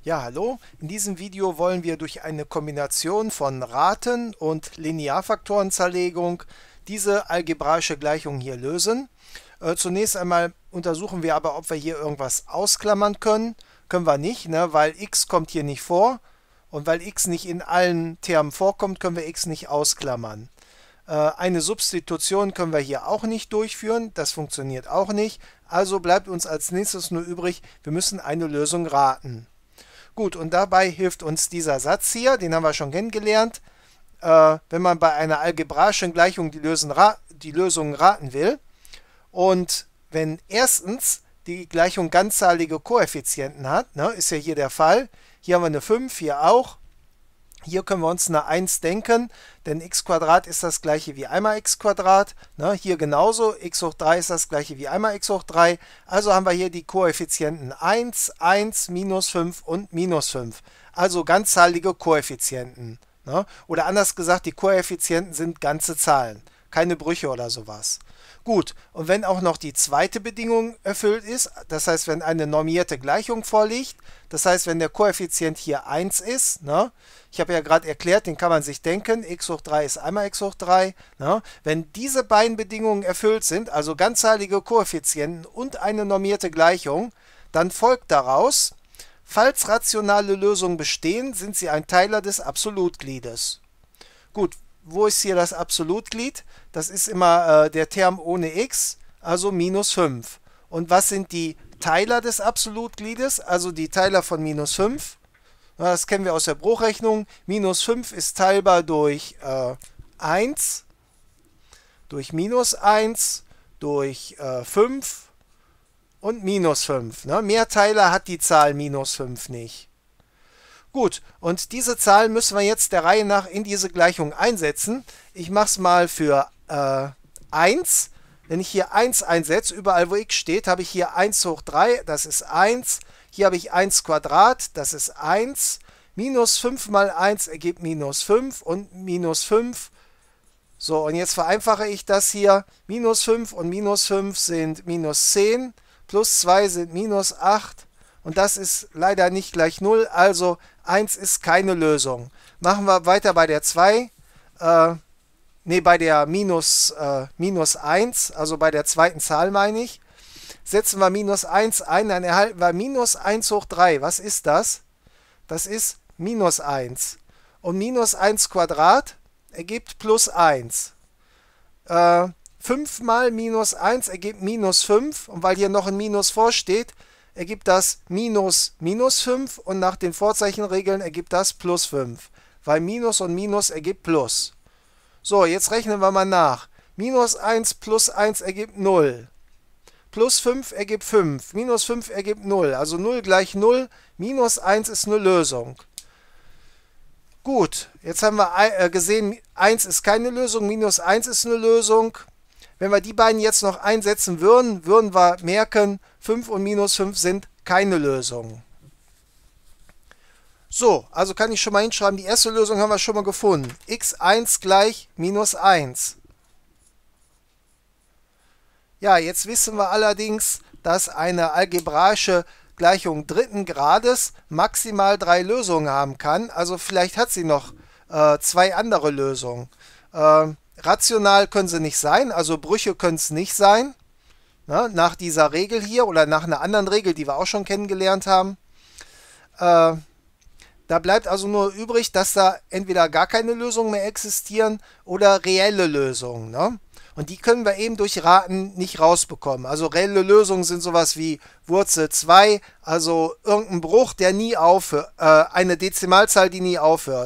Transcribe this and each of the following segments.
Ja, hallo. In diesem Video wollen wir durch eine Kombination von Raten- und Linearfaktorenzerlegung diese algebraische Gleichung hier lösen. Zunächst einmal untersuchen wir aber, ob wir hier irgendwas ausklammern können. Können wir nicht, ne, weil x kommt hier nicht vor. Und weil x nicht in allen Termen vorkommt, können wir x nicht ausklammern. Eine Substitution können wir hier auch nicht durchführen. Das funktioniert auch nicht. Also bleibt uns als nächstes nur übrig, wir müssen eine Lösung raten. Gut, und dabei hilft uns dieser Satz hier, den haben wir schon kennengelernt. Wenn man bei einer algebraischen Gleichung die Lösung raten will und wenn erstens die Gleichung ganzzahlige Koeffizienten hat, ne, ist ja hier der Fall. Hier haben wir eine 5, hier auch. Hier können wir uns eine 1 denken, denn x² ist das gleiche wie einmal x². Ne, hier genauso, x hoch 3 ist das gleiche wie einmal x hoch 3. Also haben wir hier die Koeffizienten 1, 1, minus 5 und minus 5. Also ganzzahlige Koeffizienten. Ne? Oder anders gesagt, die Koeffizienten sind ganze Zahlen, keine Brüche oder sowas. Gut, und wenn auch noch die zweite Bedingung erfüllt ist, das heißt, wenn eine normierte Gleichung vorliegt, das heißt, wenn der Koeffizient hier 1 ist, ne, ich habe ja gerade erklärt, den kann man sich denken, x hoch 3 ist einmal x hoch 3, ne, wenn diese beiden Bedingungen erfüllt sind, also ganzzahlige Koeffizienten und eine normierte Gleichung, dann folgt daraus, falls rationale Lösungen bestehen, sind sie ein Teiler des Absolutgliedes. Gut, wo ist hier das Absolutglied? Das ist immer der Term ohne x, also minus 5. Und was sind die Teiler des Absolutgliedes? Also die Teiler von minus 5. Das kennen wir aus der Bruchrechnung. Minus 5 ist teilbar durch 1, durch minus 1, durch 5 und minus 5. Ne? Mehr Teiler hat die Zahl minus 5 nicht. Gut, und diese Zahlen müssen wir jetzt der Reihe nach in diese Gleichung einsetzen. Ich mache es mal für 1. Wenn ich hier 1 einsetze, überall wo x steht, habe ich hier 1 hoch 3, das ist 1. Hier habe ich 1², das ist 1. Minus 5 mal 1 ergibt minus 5 und minus 5. So, und jetzt vereinfache ich das hier. Minus 5 und minus 5 sind minus 10. Plus 2 sind minus 8. Und das ist leider nicht gleich 0, also 1 ist keine Lösung. Machen wir weiter bei der 2, bei der minus 1, also bei der zweiten Zahl meine ich. Setzen wir minus 1 ein, dann erhalten wir minus 1 hoch 3. Was ist das? Das ist minus 1. Und minus 1² ergibt plus 1. 5 mal minus 1 ergibt minus 5. Und weil hier noch ein Minus vorsteht, ergibt das minus minus 5 und nach den Vorzeichenregeln ergibt das plus 5, weil Minus und Minus ergibt Plus. So, jetzt rechnen wir mal nach. Minus 1 plus 1 ergibt 0. Plus 5 ergibt 5. Minus 5 ergibt 0. Also 0 gleich 0. Minus 1 ist eine Lösung. Gut, jetzt haben wir gesehen, 1 ist keine Lösung, minus 1 ist eine Lösung. Wenn wir die beiden jetzt noch einsetzen würden, würden wir merken, 5 und minus 5 sind keine Lösung. So, also kann ich schon mal hinschreiben, die erste Lösung haben wir schon mal gefunden. x1 gleich minus 1. Ja, jetzt wissen wir allerdings, dass eine algebraische Gleichung dritten Grades maximal 3 Lösungen haben kann. Also vielleicht hat sie noch 2 andere Lösungen. Rational können sie nicht sein, also Brüche können es nicht sein. Na, nach dieser Regel hier oder nach einer anderen Regel, die wir auch schon kennengelernt haben. Da bleibt also nur übrig, dass da entweder gar keine Lösungen mehr existieren oder reelle Lösungen. Ne? Und die können wir eben durch Raten nicht rausbekommen. Also reelle Lösungen sind sowas wie Wurzel 2, also irgendein Bruch, der nie aufhört, eine Dezimalzahl, die nie aufhört.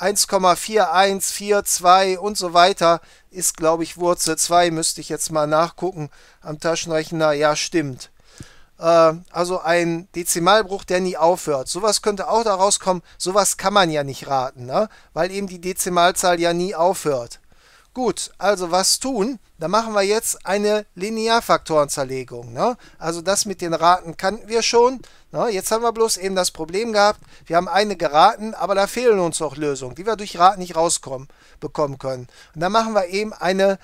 1,4142 und so weiter ist, glaube ich, Wurzel 2, müsste ich jetzt mal nachgucken am Taschenrechner. Ja, stimmt. Also ein Dezimalbruch, der nie aufhört. Sowas könnte auch daraus kommen. Sowas kann man ja nicht raten, ne? Weil eben die Dezimalzahl ja nie aufhört. Gut, also was tun? Da machen wir jetzt eine Linearfaktorenzerlegung. Ne? Also das mit den Raten kannten wir schon. Ne? Jetzt haben wir bloß eben das Problem gehabt, wir haben eine geraten, aber da fehlen uns noch Lösungen, die wir durch Raten nicht bekommen können. Und dann machen wir eben eine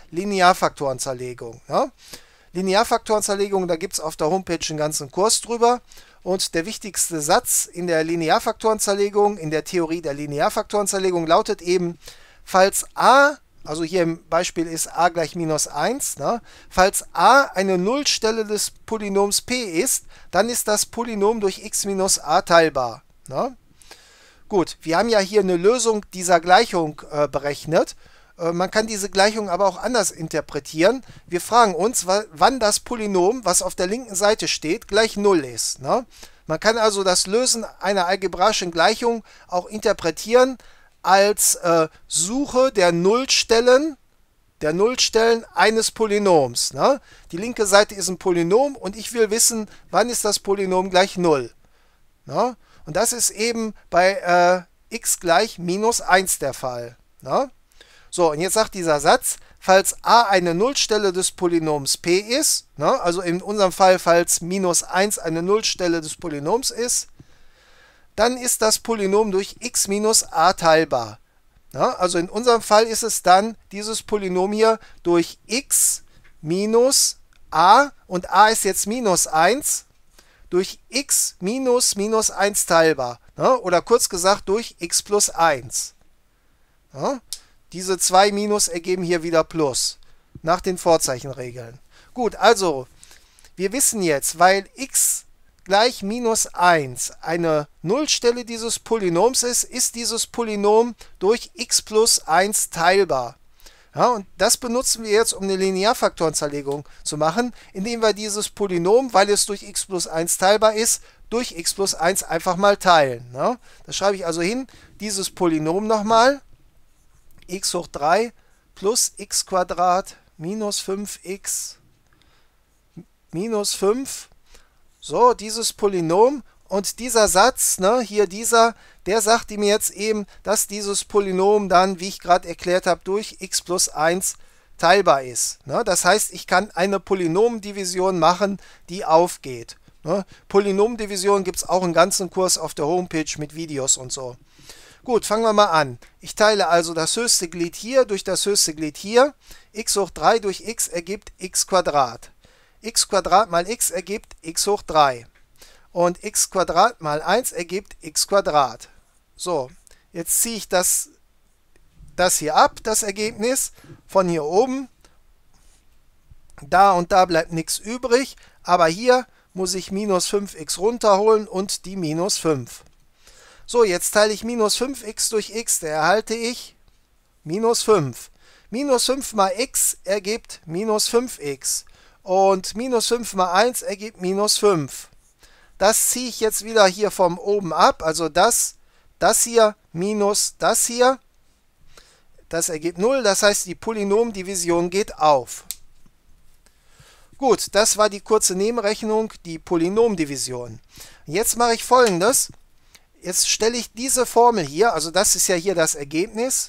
Linearfaktorenzerlegung. Ne? Linearfaktorenzerlegung, da gibt es auf der Homepage einen ganzen Kurs drüber. Und der wichtigste Satz in der Linearfaktorenzerlegung, in der Theorie der Linearfaktorenzerlegung lautet eben, falls a, also hier im Beispiel ist a gleich minus 1, ne? Falls a eine Nullstelle des Polynoms p ist, dann ist das Polynom durch x minus a teilbar. Ne? Gut, wir haben ja hier eine Lösung dieser Gleichung berechnet. Man kann diese Gleichung aber auch anders interpretieren. Wir fragen uns, wann das Polynom, was auf der linken Seite steht, gleich 0 ist. Ne? Man kann also das Lösen einer algebraischen Gleichung auch interpretieren als Suche der Nullstellen eines Polynoms. Ne? Die linke Seite ist ein Polynom und ich will wissen, wann ist das Polynom gleich 0. Ne? Und das ist eben bei x gleich minus 1 der Fall. Ne? So, und jetzt sagt dieser Satz, falls a eine Nullstelle des Polynoms p ist, ne, also in unserem Fall, falls minus 1 eine Nullstelle des Polynoms ist, dann ist das Polynom durch x minus a teilbar. Ne, also in unserem Fall ist es dann dieses Polynom hier durch x minus a, und a ist jetzt minus 1, durch x minus minus 1 teilbar. Ne, oder kurz gesagt durch x plus 1. Ne. Diese 2 Minus ergeben hier wieder Plus, nach den Vorzeichenregeln. Gut, also, wir wissen jetzt, weil x gleich minus 1 eine Nullstelle dieses Polynoms ist dieses Polynom durch x plus 1 teilbar. Ja, und das benutzen wir jetzt, um eine Linearfaktorenzerlegung zu machen, indem wir dieses Polynom, weil es durch x plus 1 teilbar ist, durch x plus 1 einfach mal teilen. Ja, das schreibe ich also hin, dieses Polynom nochmal. X hoch 3 plus x Quadrat minus 5x minus 5. So, dieses Polynom und dieser Satz, ne, hier dieser, der sagt mir jetzt eben, dass dieses Polynom dann, wie ich gerade erklärt habe, durch x plus 1 teilbar ist. Ne? Das heißt, ich kann eine Polynomdivision machen, die aufgeht. Ne? Polynomdivision gibt es auch einen ganzen Kurs auf der Homepage mit Videos und so. Gut, fangen wir mal an. Ich teile also das höchste Glied hier durch das höchste Glied hier. X hoch 3 durch x ergibt x Quadrat. X Quadrat mal x ergibt x hoch 3. Und x Quadrat mal 1 ergibt x Quadrat. So, jetzt ziehe ich das hier ab, das Ergebnis, von hier oben. Da und da bleibt nichts übrig, aber hier muss ich minus 5x runterholen und die minus 5. So, jetzt teile ich minus 5x durch x, da erhalte ich minus 5. Minus 5 mal x ergibt minus 5x. Und minus 5 mal 1 ergibt minus 5. Das ziehe ich jetzt wieder hier von oben ab, also das hier minus das hier. Das ergibt 0, das heißt, die Polynomdivision geht auf. Gut, das war die kurze Nebenrechnung, die Polynomdivision. Jetzt mache ich Folgendes. Jetzt stelle ich diese Formel hier, also das ist ja hier das Ergebnis.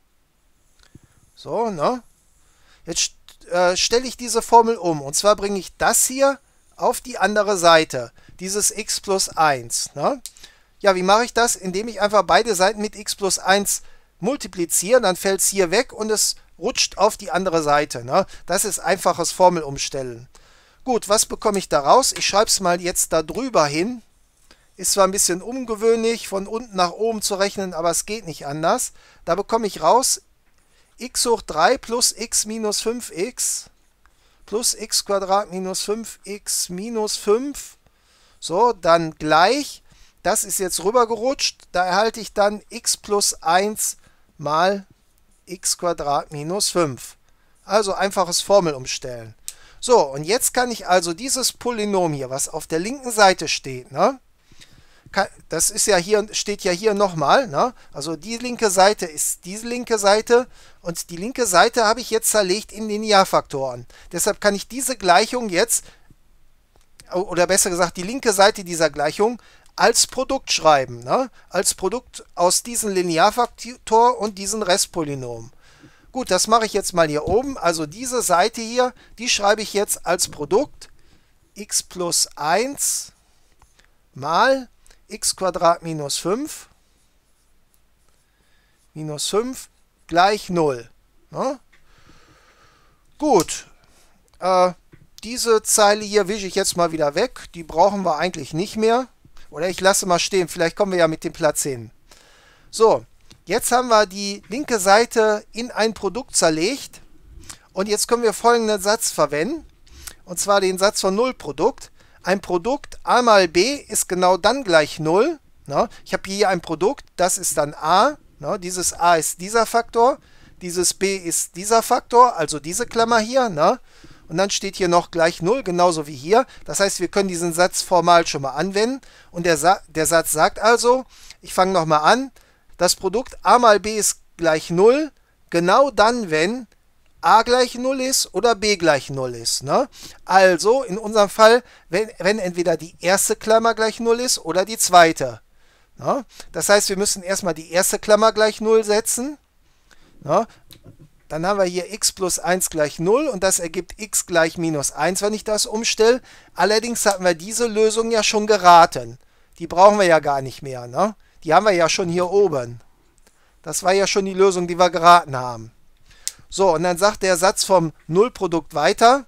So, ne? Jetzt stelle ich diese Formel um. Und zwar bringe ich das hier auf die andere Seite, dieses x plus 1. Ne? Ja, wie mache ich das? Indem ich einfach beide Seiten mit x plus 1 multipliziere, dann fällt es hier weg und es rutscht auf die andere Seite. Ne? Das ist einfaches Formelumstellen. Gut, was bekomme ich daraus? Ich schreibe es mal jetzt da drüber hin. Ist zwar ein bisschen ungewöhnlich, von unten nach oben zu rechnen, aber es geht nicht anders. Da bekomme ich raus x hoch 3 plus x minus 5x plus x Quadrat minus 5x minus 5. So, dann gleich, das ist jetzt rübergerutscht, da erhalte ich dann x plus 1 mal x Quadrat minus 5. Also einfaches Formelumstellen. So, und jetzt kann ich also dieses Polynom hier, was auf der linken Seite steht, ne? Das ist ja hier, steht ja hier nochmal, ne? Also die linke Seite ist diese linke Seite und die linke Seite habe ich jetzt zerlegt in Linearfaktoren. Deshalb kann ich diese Gleichung jetzt, oder besser gesagt die linke Seite dieser Gleichung, als Produkt schreiben, ne? Als Produkt aus diesem Linearfaktor und diesem Restpolynom. Gut, das mache ich jetzt mal hier oben. Also diese Seite hier, die schreibe ich jetzt als Produkt x plus 1 mal x Quadrat minus 5 gleich 0. Ne? Gut. Diese Zeile hier wische ich jetzt mal wieder weg. Die brauchen wir eigentlich nicht mehr. Oder ich lasse mal stehen. Vielleicht kommen wir ja mit dem Platz hin. So, jetzt haben wir die linke Seite in ein Produkt zerlegt. Und jetzt können wir folgenden Satz verwenden. Und zwar den Satz von Nullprodukt. Ein Produkt a mal b ist genau dann gleich 0. Ich habe hier ein Produkt, das ist dann a. Dieses a ist dieser Faktor. Dieses b ist dieser Faktor, also diese Klammer hier. Und dann steht hier noch gleich 0, genauso wie hier. Das heißt, wir können diesen Satz formal schon mal anwenden. Und der Satz sagt also, ich fange nochmal an, das Produkt a mal b ist gleich 0, genau dann, wenn a gleich 0 ist oder b gleich 0 ist. Also in unserem Fall, wenn entweder die erste Klammer gleich 0 ist oder die zweite. Das heißt, wir müssen erstmal die erste Klammer gleich 0 setzen. Dann haben wir hier x plus 1 gleich 0 und das ergibt x gleich minus 1, wenn ich das umstelle. Allerdings hatten wir diese Lösung ja schon geraten. Die brauchen wir ja gar nicht mehr. Die haben wir ja schon hier oben. Das war ja schon die Lösung, die wir geraten haben. So, und dann sagt der Satz vom Nullprodukt weiter.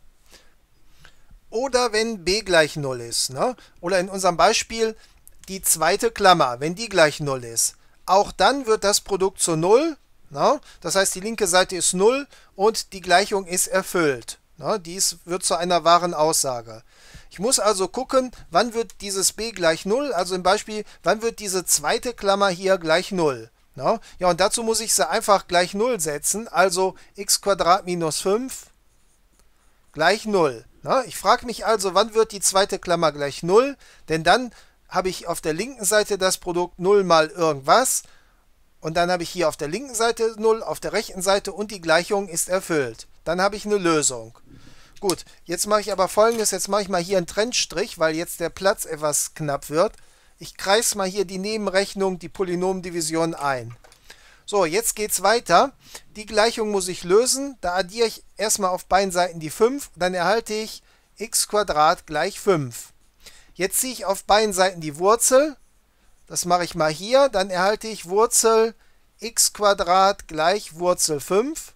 Oder wenn b gleich 0 ist. Oder in unserem Beispiel die zweite Klammer, wenn die gleich 0 ist. Auch dann wird das Produkt zu 0. Das heißt, die linke Seite ist 0 und die Gleichung ist erfüllt. Dies wird zu einer wahren Aussage. Ich muss also gucken, wann wird dieses b gleich 0, also im Beispiel, wann wird diese zweite Klammer hier gleich 0. Ja, und dazu muss ich sie einfach gleich 0 setzen, also x² minus 5 gleich 0. Ich frage mich also, wann wird die zweite Klammer gleich 0, denn dann habe ich auf der linken Seite das Produkt 0 mal irgendwas. Und dann habe ich hier auf der linken Seite 0, auf der rechten Seite und die Gleichung ist erfüllt. Dann habe ich eine Lösung. Gut, jetzt mache ich aber Folgendes. Jetzt mache ich mal hier einen Trennstrich, weil jetzt der Platz etwas knapp wird. Ich kreise mal hier die Nebenrechnung, die Polynomdivision ein. So, jetzt geht es weiter. Die Gleichung muss ich lösen. Da addiere ich erstmal auf beiden Seiten die 5. Dann erhalte ich x² gleich 5. Jetzt ziehe ich auf beiden Seiten die Wurzel. Das mache ich mal hier, dann erhalte ich Wurzel x² gleich Wurzel 5.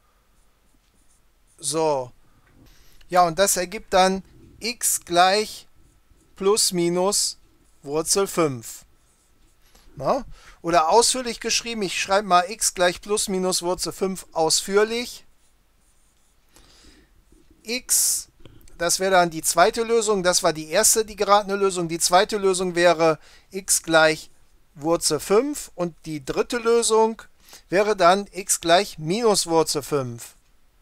So. Ja, und das ergibt dann x gleich plus minus Wurzel 5. Oder ausführlich geschrieben, ich schreibe mal x gleich plus minus Wurzel 5 ausführlich. X, das wäre dann die zweite Lösung, das war die erste, die geratene Lösung. Die zweite Lösung wäre x gleich Wurzel 5 und die dritte Lösung wäre dann x gleich minus Wurzel 5.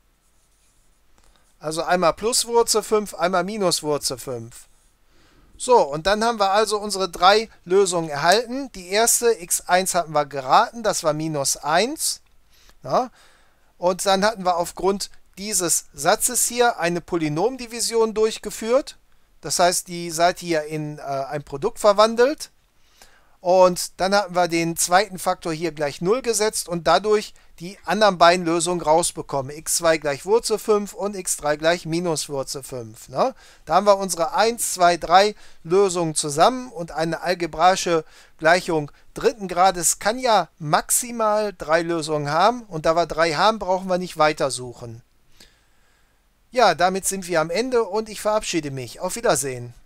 Also einmal plus Wurzel 5, einmal minus Wurzel 5. So, und dann haben wir also unsere drei Lösungen erhalten. Die erste, x1 hatten wir geraten, das war minus 1. Und dann hatten wir aufgrund dieses Satzes hier eine Polynomdivision durchgeführt. Das heißt, die Seite hier in ein Produkt verwandelt. Und dann hatten wir den zweiten Faktor hier gleich 0 gesetzt und dadurch die anderen beiden Lösungen rausbekommen. x2 gleich Wurzel 5 und x3 gleich minus Wurzel 5. Da haben wir unsere 1, 2, 3 Lösungen zusammen und eine algebraische Gleichung dritten Grades kann ja maximal 3 Lösungen haben. Und da wir 3 haben, brauchen wir nicht weitersuchen. Ja, damit sind wir am Ende und ich verabschiede mich. Auf Wiedersehen.